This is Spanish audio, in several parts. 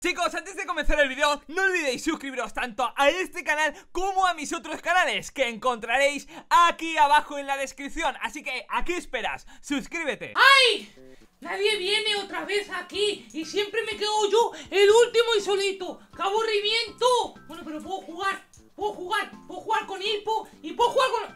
Chicos, antes de comenzar el vídeo, no olvidéis suscribiros tanto a este canal como a mis otros canales que encontraréis aquí abajo en la descripción. Así que, ¿a qué esperas? ¡Suscríbete! ¡Ay! Nadie viene otra vez aquí y siempre me quedo yo el último y solito. ¡Qué aburrimiento! Bueno, pero puedo jugar con Hippo y puedo jugar con...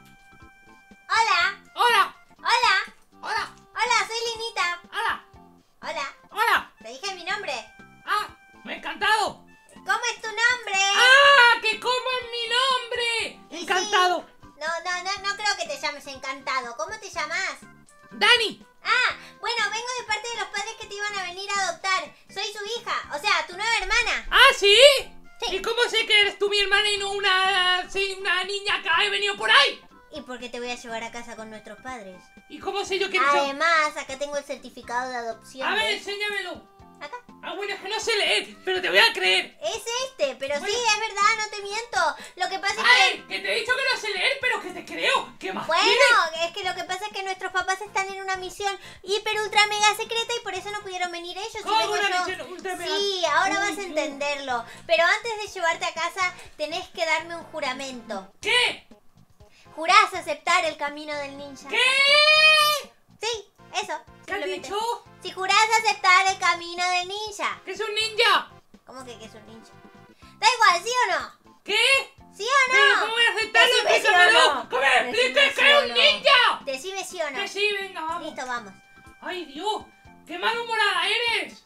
Hola. ¡Hola! Hola. ¡Hola! Hola, soy Linita. ¡Hola! Hola. ¡Hola! Te dije mi nombre. ¡Ah! ¡Me ha encantado! ¿Cómo es tu nombre? ¡Ah! ¡Que como es mi nombre! Y ¡Encantado! sí. No creo que te llames Encantado. ¿Cómo te llamas? ¡Dani! Ah, bueno, vengo de parte de los padres que te iban a venir a adoptar. Soy su hija, o sea, tu nueva hermana. ¿Ah, sí? Sí. ¿Y cómo sé que eres tú mi hermana y no una niña que ha venido por ahí? ¿Y por qué te voy a llevar a casa con nuestros padres? ¿Y cómo sé yo quién soy? Además, acá tengo el certificado de adopción. A ver, ¿Ves? enséñamelo. Acá. Ah, bueno, es que no sé leer, pero te voy a creer. Es este, pero Bueno. sí, es verdad, no te miento. Lo que pasa es ¡Ay! Que te he dicho que no sé leer, pero que te creo. ¿Qué más Bueno, quieres? es que lo que pasa es que nuestros papás están en una misión hiper ultra mega secreta y por eso no pudieron venir ellos. y ¿Cómo vengo una yo. misión ultra mega? Sí, ahora Uy, vas a no. entenderlo. Pero antes de llevarte a casa, tenés que darme un juramento. ¿Qué? ¿Jurás aceptar el camino del ninja? ¿Qué? Sí, eso. ¿Qué has simplemente. dicho? Si jurás aceptar el camino del ninja. ¿Que es un ninja? ¿Cómo que es un ninja? Da igual, ¿sí o no? ¿Qué? ¿Sí o ¿Pero no? cómo voy a aceptarlo? Decime sí o ¡Explícamelo! no. ¡Que me expliques Decime que sí es o un no. ninja! Decime sí o no. Que sí, venga, vamos. Listo, vamos. ¡Ay, Dios! ¡Qué malhumorada eres!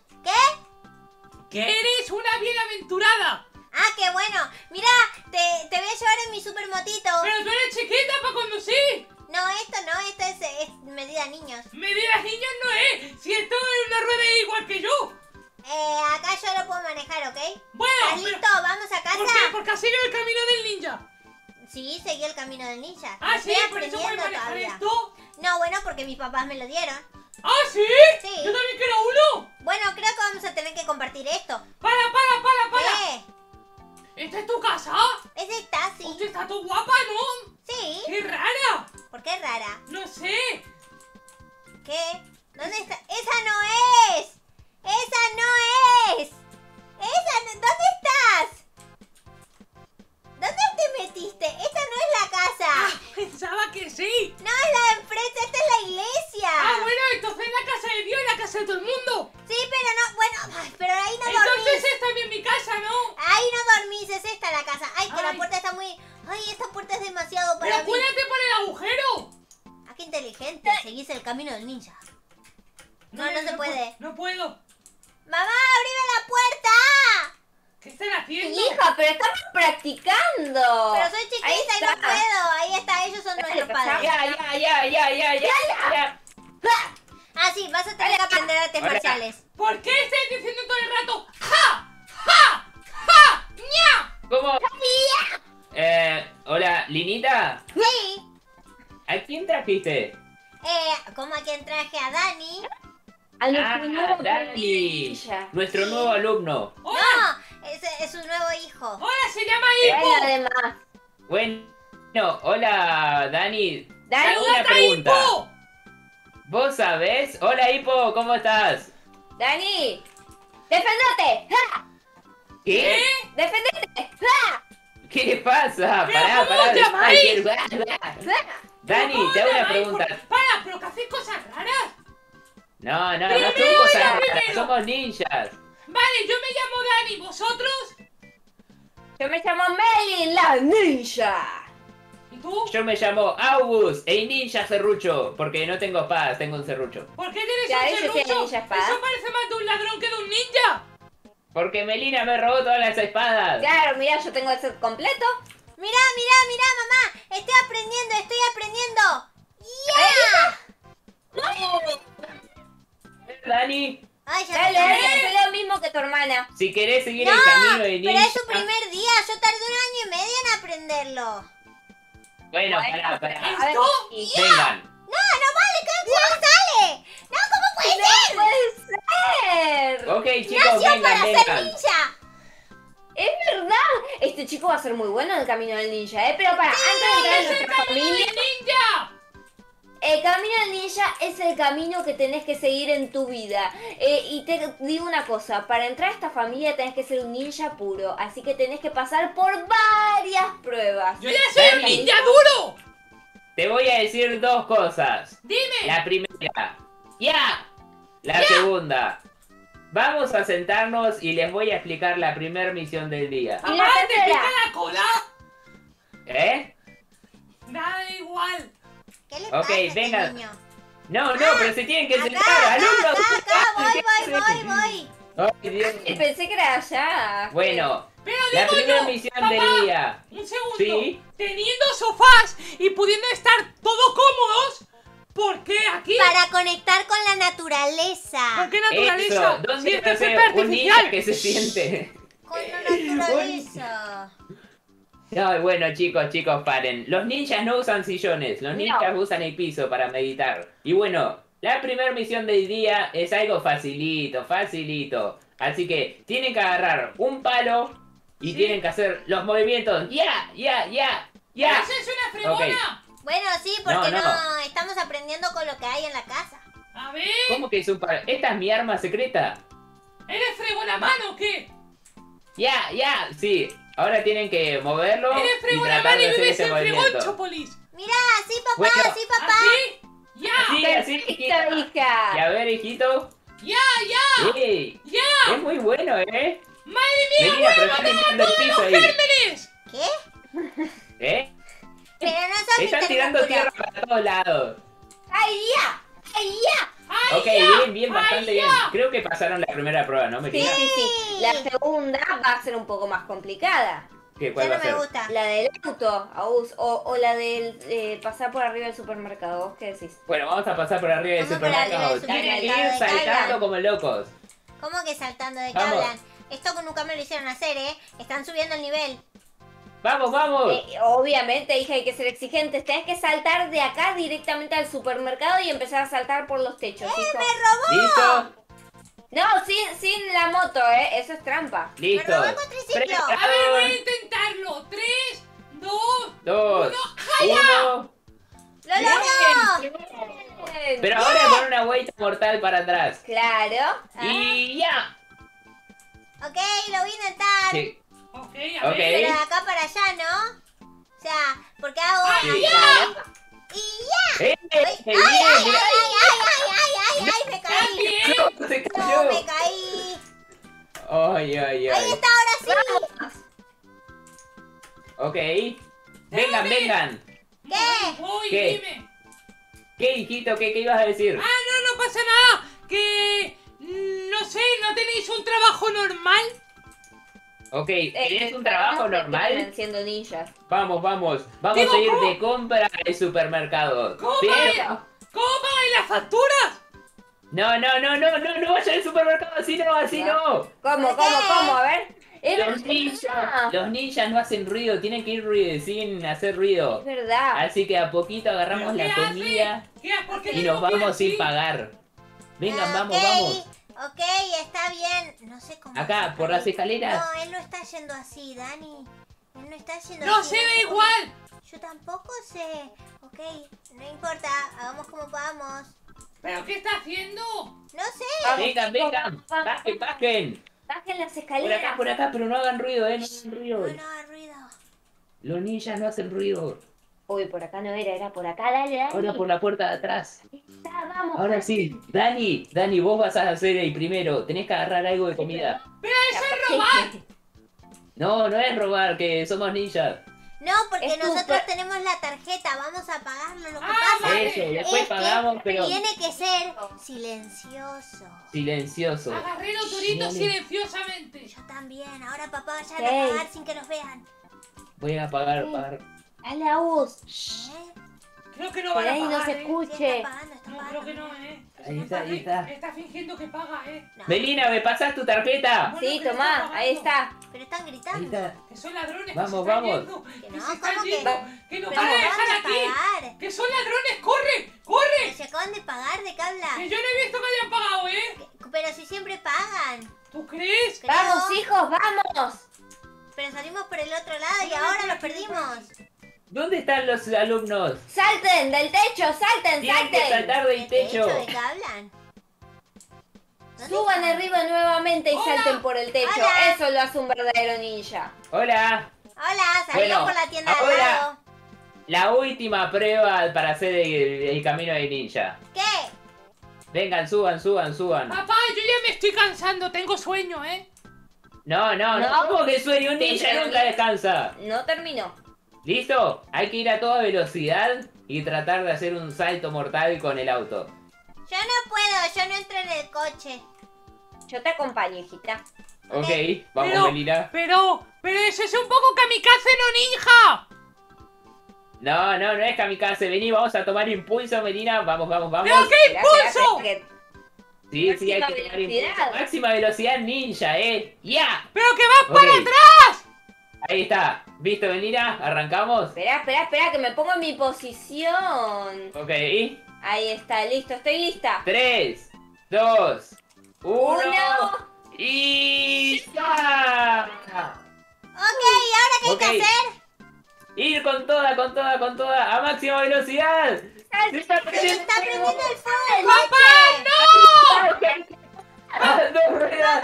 ¿Qué? ¡Que eres una bienaventurada! Ah, qué bueno. Mira, te voy a llevar en mi supermotito. ¡Pero tú eres chiquita para conducir! No, esto es medida niños. ¡Medidas niños no es! ¡Si esto es una rueda igual que yo! Acá yo lo puedo manejar, ¿ok? Bueno, ¿Estás pero- listo? ¿Vamos a casa? ¿Por qué? Porque has seguido el camino del ninja. Sí, seguí el camino del ninja. Ah, Lo sí, estoy por eso puedes aprendiendo manejar todavía. esto. No, bueno, porque mis papás me lo dieron. ¿Ah, sí? Sí. Yo también quiero uno. Bueno, creo que vamos a tener que compartir esto. Para. ¿Qué? ¿Esta es tu casa? ¿Es esta? Sí. Hostia, está tu guapa, ¿no? Sí. ¡Qué rara! ¿Por qué rara? No sé. ¿Qué? ¿Dónde está? ¡Esa no es! ¡Esa no es! ¿Dónde estás? ¿Dónde te metiste? Esta no es la casa. Pensaba que sí. No es la de enfrente, esta es la iglesia. Ah, bueno, entonces la casa de Dios y la casa de todo el mundo. Sí, pero no, bueno, ay, pero ahí no Entonces dormís. es también mi casa, ¿no? Ahí no dormís, es esta la casa. Ay, que la Ay. puerta está muy... Ay, esta puerta es demasiado Pero para mí. cuídate por el agujero. Ah, qué inteligente, seguís el camino del ninja. No se puede. No puedo. ¡Mamá, abrime la puerta! ¿Qué están haciendo? Hija, pero estamos practicando. Pero soy chiquita Ahí y no está. puedo. Ahí está, ellos son nuestros padres. Ya. Ah, sí, vas a tener que aprender artes Hola. marciales. ¿Por qué estáis diciendo todo el rato ¡ja! ¡ja! ¡ja! ¡ña! ¿Cómo? Hola, Linita. Sí. ¿A quién trajiste? ¿Cómo a quien traje a Dani? A nuestro nuevo Dani. ninja. Nuestro nuevo alumno. ¡Hola! No, es su nuevo hijo. ¡Hola! ¡Se llama Bueno, Hippo! además. Bueno, hola, Dani. Dani, Hago una ¡Saludate a pregunta. Hippo! ¿Vos sabés? Hola, Hippo, ¿cómo estás? Dani, defendete. ¡Ja! ¿Qué? Defendete. ¡Ja! ¿Qué le pasa? ¿Pero Pará, cómo os llamáis? Dani, ¿Cómo te hago una llamáis? pregunta. ¡Para! ¿Pero que hacéis cosas raras? No Primero, son cosas la raras, primero. somos ninjas. Vale, yo me llamo Dani. ¿Vosotros? Yo me llamo Melly, la ninja. ¿Y tú? Yo me llamo August, el ninja serrucho, porque no tengo espadas, tengo un serrucho. ¿Por qué tienes Ya, un ese tiene serrucho? ninja espada. Eso parece más de un ladrón que de un ninja. Porque Melina me robó todas las espadas. Claro, mira, yo tengo el set completo. Mirá, mamá. Estoy aprendiendo. Dani, Ay, ya Dale, me dale, cansé. soy lo mismo que tu hermana. si querés seguir No, el camino de pero ninja... es su primer día. Yo tardé 1 año y medio en aprenderlo. Bueno, Bueno, pará. A ver, ¿Esto? y- Vengan. No vale, ¿cómo sale? No, ¿cómo puede ser? ¡No puede ser! Ok, chicos, Nació vengan, para ser vengan. ninja. Es verdad. Este chico va a ser muy bueno en el camino del ninja, ¿eh? Pero para, antes de entrar en ¡Es el nuestra camino familia... del ninja! el camino del ninja es el camino que tenés que seguir en tu vida. Y te digo una cosa, para entrar a esta familia tenés que ser un ninja puro, así que tenés que pasar por varias pruebas. ¡Yo ya soy un Dani. ninja duro! Te voy a decir dos cosas. ¡Dime! La primera, ¡ya! La segunda, vamos a sentarnos y les voy a explicar la primera misión del día. Y la ¡Papá, te tercera. pica la cola! ¿Eh? Da igual. ¿Qué le Ok, pasa a este venga. niño? No, pero se tienen que Acá, sentar, acá, alumnos. voy. Ay, Dios. Pensé que era allá. Bueno, Pero la digo primera yo, misión papá, del día. un segundo. Sí. Teniendo sofás y pudiendo estar todos cómodos, ¿por qué aquí? Para conectar con la naturaleza. ¿Con qué naturaleza? Eso, ¿dónde Si este es no sé, césped un ninja artificial. que se siente? Con la naturaleza. No, bueno, chicos, paren. Los ninjas no usan sillones, los ninjas usan el piso para meditar. Y bueno, la primera misión del día es algo facilito. Así que tienen que agarrar un palo y Sí. tienen que hacer los movimientos. ¡Ya! ¡Esa es una fregona! Bueno, sí, porque No. no estamos aprendiendo con lo que hay en la casa. A ver, ¿Cómo que es un palo? ¿Esta es mi arma secreta? ¿eres fregona mano o qué? ¡Ya! Sí. Ahora tienen que moverlo ¿Eres y fregona tratar mano de y hacer vives ese en movimiento. Fregonchopolis? Mira, sí, papá, Bueno. sí, papá. ¿Así? ¡Ya! Así, hijita. Y Hija. a ver, hijito. ¡Ya! ¡Ey! ¡Ya! Es muy bueno, ¿eh? ¡Madre mía, Melina, pero voy a está matar a limpiando el todos piso los ahí. gérmenes! ¿Qué? ¿Eh? Pero no son Están mis tirando tierra termóculos. para todos lados. ¡Ay, ya! ¡Ay, ya! ¡Ay, Ok, ya! bien, ¡Ay, bastante ya! bien. Creo que pasaron la primera prueba, ¿no, Sí, Melina? sí. La segunda va a ser un poco más complicada. ¿Qué, Ya cuál va no a me ser? gusta. La del auto, Aus, o la del pasar por arriba del supermercado. ¿Vos qué decís? Bueno, vamos a pasar por arriba del Vamos por arriba supermercado. del Tienen que supermercado ir de saltando Thailand. como locos. ¿Cómo que saltando de qué Vamos. hablan? Esto nunca me lo hicieron hacer, ¿eh? Están subiendo el nivel. ¡Vamos! Obviamente, hija, hay que ser exigentes. Tenés que saltar de acá directamente al supermercado y empezar a saltar por los techos. ¿Listo? ¿Listo? No, sin la moto, Eso es trampa. Listo. Me robó el cuatriciclo. A ver, voy a intentarlo. 3, 2, 2, 1. ¡Lo logró! Pero ahora con una vuelta mortal para atrás. Claro. Y ya. Ok, lo voy a intentar. Sí. Ok, Ok. a ver. Pero de acá para allá, ¿no? O sea, porque hago ¡Ay, así. ya! Y ya. ¡Eh! ¡Ay, ¡Bien! ay, ay, ay, ay, ay! Me caí. ¡También! ¡No! ¡Se No, cayó! me caí. ¡Ay! Ahí está, ahora sí. Ok. Vengan. ¿Qué? Voy, ¿Qué? dime. ¿Qué, hijito? ¿Qué ibas a decir? No pasa nada. Que... no sé, ¿no tenéis un trabajo normal? Ok, ¿tienes un trabajo normal? Siendo ninjas. Vamos. Vamos Digo, a ir ¿cómo? de compra al supermercado. ¿Cómo Pero... pagáis las facturas? No vayan al supermercado, así no. ¿Cómo? ¿Por qué? A ver. Es Los ninjas no hacen ruido, tienen que ir sin hacer ruido. Es verdad. Así que a poquito agarramos ¿Qué la hace? comida ¿Por qué y tengo nos que ir vamos sin así? pagar. Vengan, Ah, vamos. Ok, está bien. No sé cómo. Acá, se por para las ahí. escaleras. No, él no está yendo así, Dani. Él no está yendo No así. se ve sé cómo. igual. Yo tampoco sé. Ok, no importa. Hagamos como podamos. ¿Pero qué está haciendo? No sé. Vengan. Bajen. Bajen las Por escaleras. acá, pero no hagan ruido, no hagan ruido. No, no haga ruido. Los ninjas no hacen ruido. Uy, por acá no era por acá, dale. Ahora por la puerta de atrás. Está, vamos. Ahora sí. Dani, vos vas a hacer el primero. Tenés que agarrar algo de comida. ¡Pero eso es robar! No es robar, que somos ninjas. No, porque Es nosotros súper- tenemos la tarjeta. Vamos a pagarlo. Lo que Ah, pasa vale. Eso, después es pagamos, que pero tiene que ser silencioso. silencioso. Agarré los toritos Dale. silenciosamente. Yo también. Ahora papá vayan Ok. a pagar sin que nos vean. Voy a pagar. Dale, Aus. ¿Eh? Creo que no van Que a ahí no pagar, se ¿eh? escuche. Sí, está pagando, está No, pagando. creo que no, Ahí está. Está fingiendo que paga, No, Melina, ¿me pasás tu tarjeta? Bueno, Sí, que tomá, está pagando. ahí está. pero están Ahí gritando. está. Que son ladrones, Vamos, que se están vamos. yendo. Que Que no, se están ¿cómo que? yendo. Que nos Pero van a nos dejar van a aquí. pagar. Que son ladrones, corre, corre. Pero se acaban de pagar, ¿de qué habla? Que yo no he visto que hayan pagado, Pero si siempre pagan. ¿Tú crees? Creo. Vamos, hijos, vamos. Pero salimos por el otro lado y ahora los perdimos. ¿Dónde están los alumnos? ¡Salten del techo! ¡Salten! Tienen que ¡Salten! saltar del techo. ¿De qué hablan? ¿Dónde Suban están? arriba nuevamente y Hola. salten por el techo. Hola. Eso lo hace un verdadero ninja. Hola. Hola, salimos Bueno, por la tienda de al ahora- lado. La última prueba para hacer el camino de ninja. ¿Qué? Vengan, suban. Papá, yo ya me estoy cansando, tengo sueño, ¿eh? No, No. ¿cómo que sueño? Un ninja Pero- nunca descansa. No terminó. ¿Listo? Hay que ir a toda velocidad y tratar de hacer un salto mortal con el auto. Yo no puedo, yo no entro en el coche. Yo te acompaño, hijita. Ok, vamos, Melina. Pero eso es un poco kamikaze, no ninja. No es kamikaze. Vení, vamos a tomar impulso, Melina. Vamos. ¿Pero qué Espera, impulso? espera, espera, Sí, hay que Máxima tomar velocidad. impulso. Máxima velocidad ninja, ¡Ya! ¡Pero que vas Ok. para atrás! Ahí está. ¿Visto, Melina? ¿Arrancamos? espera, que me pongo en mi posición. Ok. Ahí está, listo, estoy lista. 3, 2, 1. Uno. ¡Y ¡ya! Ok, ¿y ahora qué hay Ok. que hacer? Ir con toda, a máxima velocidad. Se está Se prendiendo está prendiendo el fuego del ¡Papá, coche. ¡No! ¡Dos ruedas!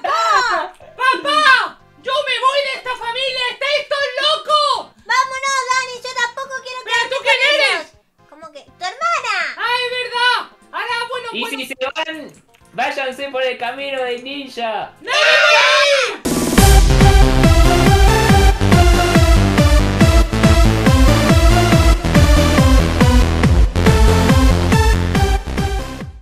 ¡Papá! ¡Yo me voy de esta familia! ¡Estáis todos locos! Vámonos, Dani, yo tampoco quiero ¿Pero quedarme tú quién con eres? ellos. ¿Cómo que? ¡Tu hermana! ¡Ah, es verdad! Ahora, bueno, Y si se van, váyanse por el camino de ninja. ¡No, no, no!